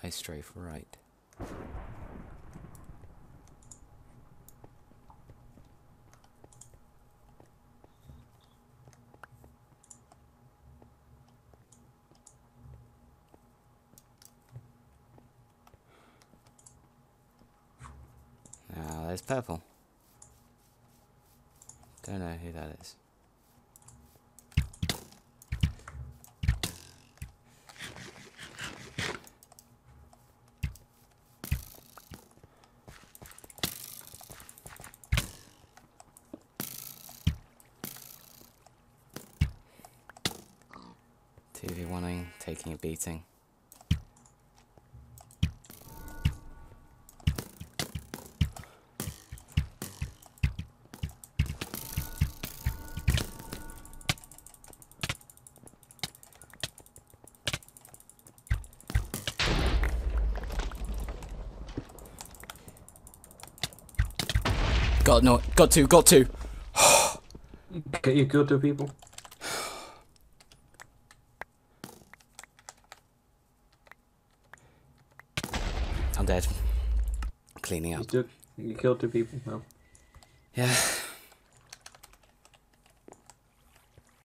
I strafe right. Now there's purple. Don't know who that is. TV1ing, taking a beating. Got to. You killed 2 people. I'm dead. Cleaning up. You killed 2 people. No. Yeah.